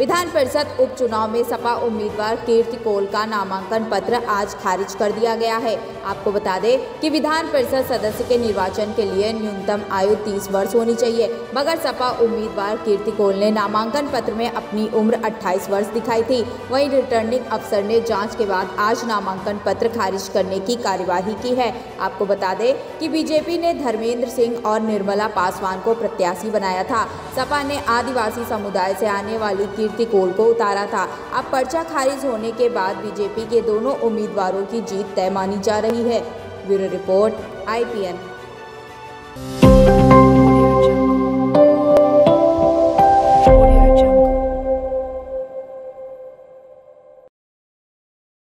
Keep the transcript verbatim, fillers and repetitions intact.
विधान परिषद उपचुनाव में सपा उम्मीदवार कीर्ति कोल का नामांकन पत्र आज खारिज कर दिया गया है। आपको बता दें कि विधान परिषद सदस्य के निर्वाचन के लिए न्यूनतम आयु तीस वर्ष होनी चाहिए, मगर सपा उम्मीदवार कीर्ति कोल ने नामांकन पत्र में अपनी उम्र अट्ठाईस वर्ष दिखाई थी। वहीं रिटर्निंग अफसर ने जांच के बाद आज नामांकन पत्र खारिज करने की कार्यवाही की है। आपको बता दें कि बीजेपी ने धर्मेंद्र सिंह और निर्मला पासवान को प्रत्याशी बनाया था। सपा ने आदिवासी समुदाय से आने वाली कीर्ति कोल को उतारा था। अब पर्चा खारिज होने के बाद बीजेपी के दोनों उम्मीदवारों की जीत तय मानी जा रही है। Bureau report I P N.